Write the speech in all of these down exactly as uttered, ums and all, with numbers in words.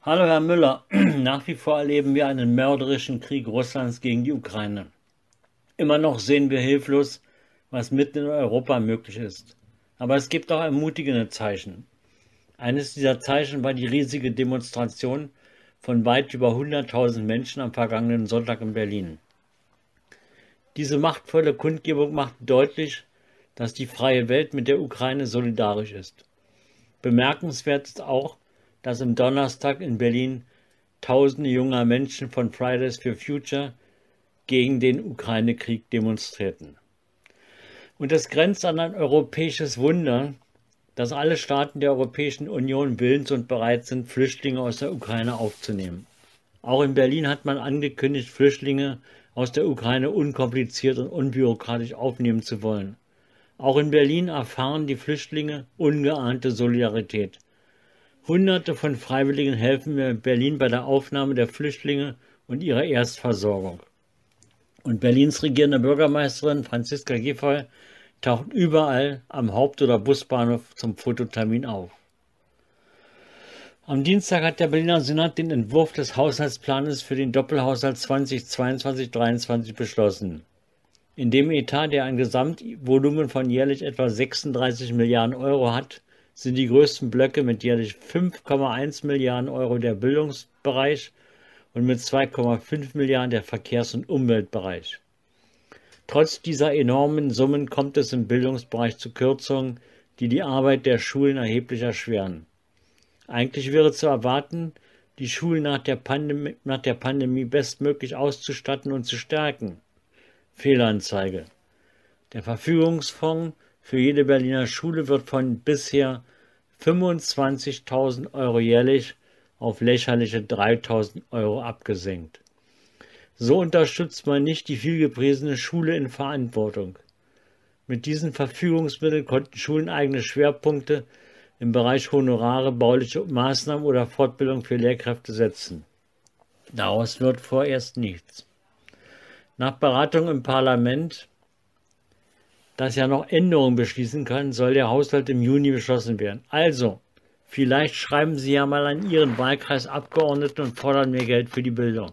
Hallo Herr Müller, nach wie vor erleben wir einen mörderischen Krieg Russlands gegen die Ukraine. Immer noch sehen wir hilflos, was mitten in Europa möglich ist. Aber es gibt auch ermutigende Zeichen. Eines dieser Zeichen war die riesige Demonstration von weit über hunderttausend Menschen am vergangenen Sonntag in Berlin. Diese machtvolle Kundgebung macht deutlich, dass die freie Welt mit der Ukraine solidarisch ist. Bemerkenswert ist auch, dass am Donnerstag in Berlin Tausende junger Menschen von Fridays for Future gegen den Ukraine-Krieg demonstrierten. Und es grenzt an ein europäisches Wunder, dass alle Staaten der Europäischen Union willens und bereit sind, Flüchtlinge aus der Ukraine aufzunehmen. Auch in Berlin hat man angekündigt, Flüchtlinge aus der Ukraine unkompliziert und unbürokratisch aufnehmen zu wollen. Auch in Berlin erfahren die Flüchtlinge ungeahnte Solidarität. Hunderte von Freiwilligen helfen mir in Berlin bei der Aufnahme der Flüchtlinge und ihrer Erstversorgung. Und Berlins regierende Bürgermeisterin Franziska Giffey taucht überall am Haupt- oder Busbahnhof zum Fototermin auf. Am Dienstag hat der Berliner Senat den Entwurf des Haushaltsplanes für den Doppelhaushalt zweitausendzweiundzwanzig dreiundzwanzig beschlossen. In dem Etat, der ein Gesamtvolumen von jährlich etwa sechsunddreißig Milliarden Euro hat, sind die größten Blöcke mit jährlich fünf Komma eins Milliarden Euro der Bildungsbereich und mit zwei Komma fünf Milliarden der Verkehrs- und Umweltbereich. Trotz dieser enormen Summen kommt es im Bildungsbereich zu Kürzungen, die die Arbeit der Schulen erheblich erschweren. Eigentlich wäre zu erwarten, die Schulen nach der Pandemie, nach der Pandemie bestmöglich auszustatten und zu stärken. Fehlanzeige. Der Verfügungsfonds für jede Berliner Schule wird von bisher fünfundzwanzigtausend Euro jährlich auf lächerliche dreitausend Euro abgesenkt. So unterstützt man nicht die vielgepriesene Schule in Verantwortung. Mit diesen Verfügungsmitteln konnten Schulen eigene Schwerpunkte im Bereich Honorare, bauliche Maßnahmen oder Fortbildung für Lehrkräfte setzen. Daraus wird vorerst nichts. Nach Beratung im Parlament, das ja noch Änderungen beschließen kann, soll der Haushalt im Juni beschlossen werden. Also, vielleicht schreiben Sie ja mal an Ihren Wahlkreisabgeordneten und fordern mehr Geld für die Bildung.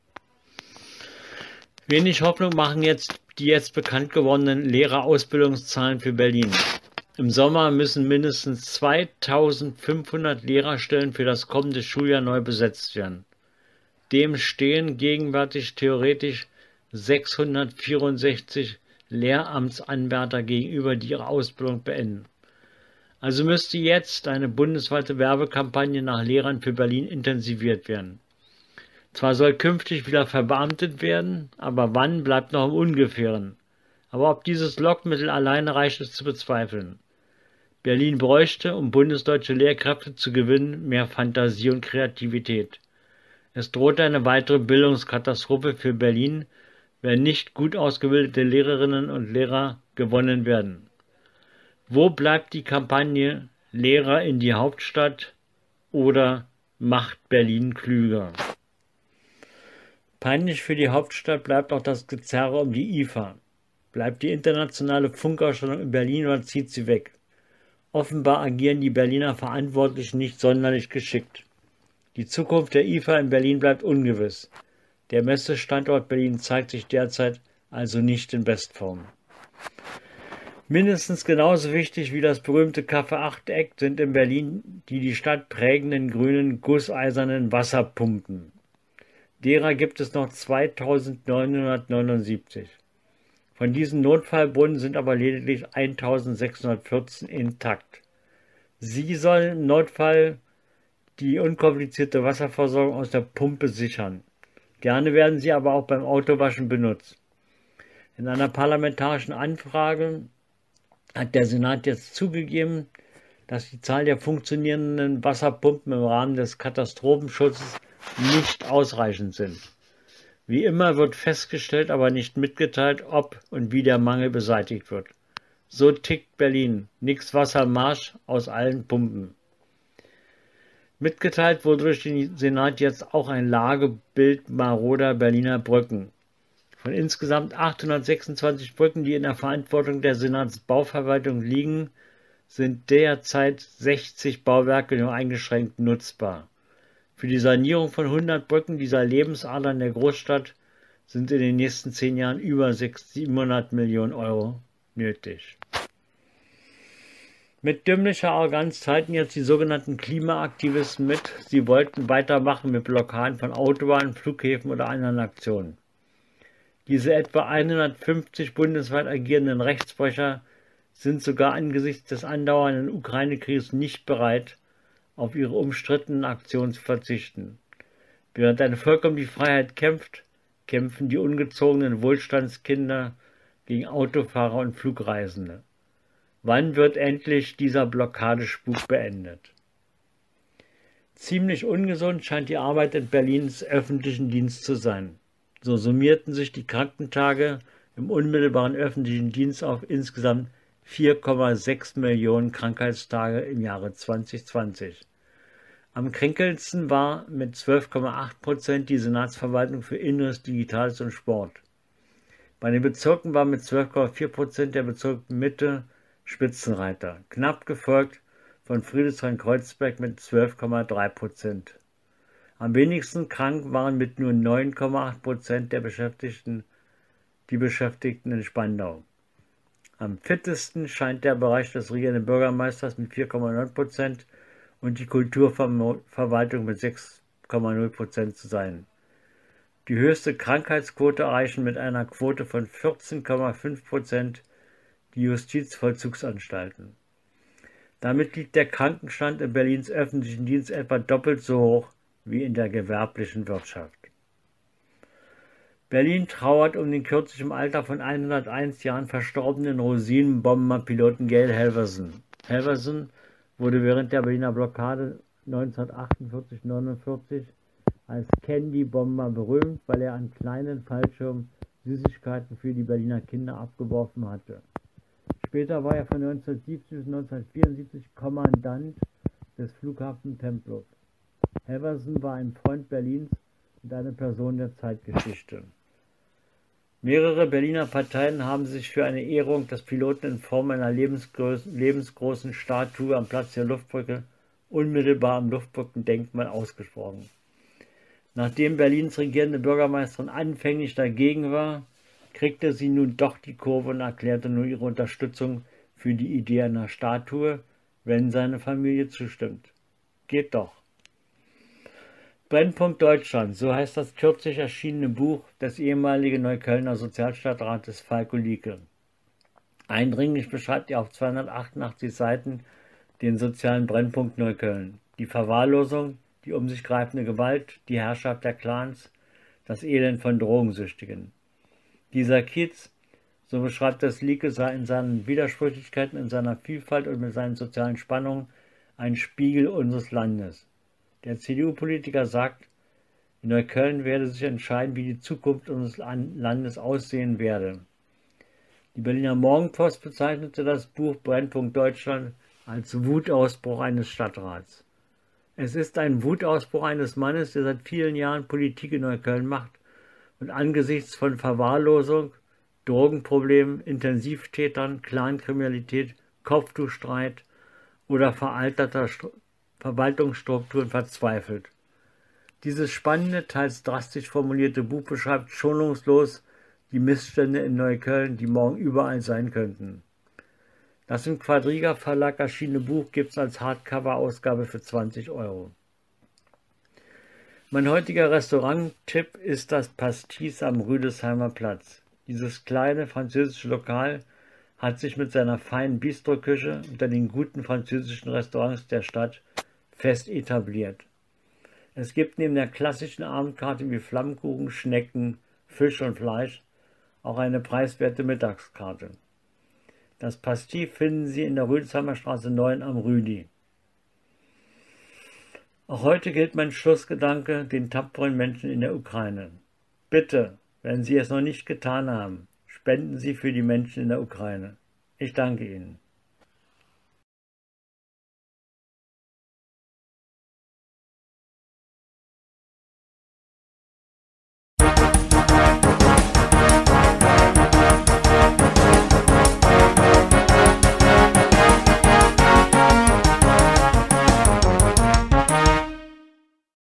Wenig Hoffnung machen jetzt die jetzt bekannt gewordenen Lehrerausbildungszahlen für Berlin. Im Sommer müssen mindestens zweitausendfünfhundert Lehrerstellen für das kommende Schuljahr neu besetzt werden. Dem stehen gegenwärtig theoretisch sechshundertvierundsechzig Lehramtsanwärter gegenüber, die ihre Ausbildung beenden. Also müsste jetzt eine bundesweite Werbekampagne nach Lehrern für Berlin intensiviert werden. Zwar soll künftig wieder verbeamtet werden, aber wann bleibt noch im Ungefähren. Aber ob dieses Lockmittel alleine reicht, ist zu bezweifeln. Berlin bräuchte, um bundesdeutsche Lehrkräfte zu gewinnen, mehr Fantasie und Kreativität. Es droht eine weitere Bildungskatastrophe für Berlin, wenn nicht gut ausgebildete Lehrerinnen und Lehrer gewonnen werden. Wo bleibt die Kampagne Lehrer in die Hauptstadt oder macht Berlin klüger? Peinlich für die Hauptstadt bleibt auch das Gezerre um die I F A. Bleibt die internationale Funkausstellung in Berlin oder zieht sie weg? Offenbar agieren die Berliner Verantwortlichen nicht sonderlich geschickt. Die Zukunft der I F A in Berlin bleibt ungewiss. Der Messestandort Berlin zeigt sich derzeit also nicht in Bestform. Mindestens genauso wichtig wie das berühmte Kaffee-Achteck sind in Berlin die die Stadt prägenden grünen gusseisernen Wasserpumpen. Derer gibt es noch zweitausendneunhundertneunundsiebzig. Von diesen Notfallbrunnen sind aber lediglich eintausendsechshundertvierzehn intakt. Sie sollen im Notfall die unkomplizierte Wasserversorgung aus der Pumpe sichern. Gerne werden sie aber auch beim Autowaschen benutzt. In einer parlamentarischen Anfrage hat der Senat jetzt zugegeben, dass die Zahl der funktionierenden Wasserpumpen im Rahmen des Katastrophenschutzes nicht ausreichend sind. Wie immer wird festgestellt, aber nicht mitgeteilt, ob und wie der Mangel beseitigt wird. So tickt Berlin. Nix Wasser im Marsch aus allen Pumpen. Mitgeteilt wurde durch den Senat jetzt auch ein Lagebild maroder Berliner Brücken. Von insgesamt achthundertsechsundzwanzig Brücken, die in der Verantwortung der Senatsbauverwaltung liegen, sind derzeit sechzig Bauwerke nur eingeschränkt nutzbar. Für die Sanierung von hundert Brücken dieser Lebensader in der Großstadt sind in den nächsten zehn Jahren über siebenhundert Millionen Euro nötig. Mit dümmlicher Arroganz teilten jetzt die sogenannten Klimaaktivisten mit, sie wollten weitermachen mit Blockaden von Autobahnen, Flughäfen oder anderen Aktionen. Diese etwa hundertfünfzig bundesweit agierenden Rechtsbrecher sind sogar angesichts des andauernden Ukraine-Krieges nicht bereit, auf ihre umstrittenen Aktionen zu verzichten. Während ein Volk um die Freiheit kämpft, kämpfen die ungezogenen Wohlstandskinder gegen Autofahrer und Flugreisende. Wann wird endlich dieser Blockadespuk beendet? Ziemlich ungesund scheint die Arbeit in Berlins öffentlichen Dienst zu sein. So summierten sich die Krankentage im unmittelbaren öffentlichen Dienst auf insgesamt vier Komma sechs Millionen Krankheitstage im Jahre zweitausendzwanzig. Am kränkelndsten war mit zwölf Komma acht Prozent die Senatsverwaltung für Inneres, Digitales und Sport. Bei den Bezirken war mit zwölf Komma vier Prozent der Bezirk Mitte Spitzenreiter, knapp gefolgt von Friedrichshain-Kreuzberg mit zwölf Komma drei Prozent. Am wenigsten krank waren mit nur neun Komma acht Prozent der Beschäftigten die Beschäftigten in Spandau. Am fittesten scheint der Bereich des regierenden Bürgermeisters mit vier Komma neun Prozent und die Kulturverwaltung mit sechs Komma null Prozent zu sein. Die höchste Krankheitsquote erreichen mit einer Quote von vierzehn Komma fünf Prozent die Justizvollzugsanstalten. Damit liegt der Krankenstand in Berlins öffentlichen Dienst etwa doppelt so hoch wie in der gewerblichen Wirtschaft. Berlin trauert um den kürzlich im Alter von hunderteins Jahren verstorbenen Rosinenbomberpiloten Gail Halvorsen. Halvorsen wurde während der Berliner Blockade neunzehnhundertachtundvierzig neunundvierzig als Candy-Bomber berühmt, weil er an kleinen Fallschirmen Süßigkeiten für die Berliner Kinder abgeworfen hatte. Später war er von neunzehnhundertsiebzig bis neunzehnhundertvierundsiebzig Kommandant des Flughafens Tempelhof. Halvorsen war ein Freund Berlins und eine Person der Zeitgeschichte. Mehrere Berliner Parteien haben sich für eine Ehrung des Piloten in Form einer lebensgroßen, lebensgroßen Statue am Platz der Luftbrücke unmittelbar am Luftbrückendenkmal ausgesprochen. Nachdem Berlins regierende Bürgermeisterin anfänglich dagegen war, kriegte sie nun doch die Kurve und erklärte nur ihre Unterstützung für die Idee einer Statue, wenn seine Familie zustimmt. Geht doch. Brennpunkt Deutschland, so heißt das kürzlich erschienene Buch des ehemaligen Neuköllner Sozialstadtrates Falko Lieke. Eindringlich beschreibt er auf zweihundertachtundachtzig Seiten den sozialen Brennpunkt Neukölln, die Verwahrlosung, die um sich greifende Gewalt, die Herrschaft der Clans, das Elend von Drogensüchtigen. Dieser Kiez, so beschreibt das Lieke, sei in seinen Widersprüchlichkeiten, in seiner Vielfalt und mit seinen sozialen Spannungen ein Spiegel unseres Landes. Der C D U-Politiker sagt, in Neukölln werde sich entscheiden, wie die Zukunft unseres Landes aussehen werde. Die Berliner Morgenpost bezeichnete das Buch Brennpunkt Deutschland als Wutausbruch eines Stadtrats. Es ist ein Wutausbruch eines Mannes, der seit vielen Jahren Politik in Neukölln macht und angesichts von Verwahrlosung, Drogenproblemen, Intensivtätern, Clankriminalität, Kopftuchstreit oder veralterter Verwaltungsstrukturen verzweifelt. Dieses spannende, teils drastisch formulierte Buch beschreibt schonungslos die Missstände in Neukölln, die morgen überall sein könnten. Das im Quadriga Verlag erschienene Buch gibt es als Hardcover-Ausgabe für zwanzig Euro. Mein heutiger Restaurant-Tipp ist das Pastis am Rüdesheimer Platz. Dieses kleine französische Lokal hat sich mit seiner feinen Bistroküche unter den guten französischen Restaurants der Stadt fest etabliert. Es gibt neben der klassischen Abendkarte wie Flammkuchen, Schnecken, Fisch und Fleisch auch eine preiswerte Mittagskarte. Das Pastis finden Sie in der Rüdesheimer Straße neun am Rüdi. Auch heute gilt mein Schlussgedanke den tapferen Menschen in der Ukraine. Bitte, wenn Sie es noch nicht getan haben, spenden Sie für die Menschen in der Ukraine. Ich danke Ihnen.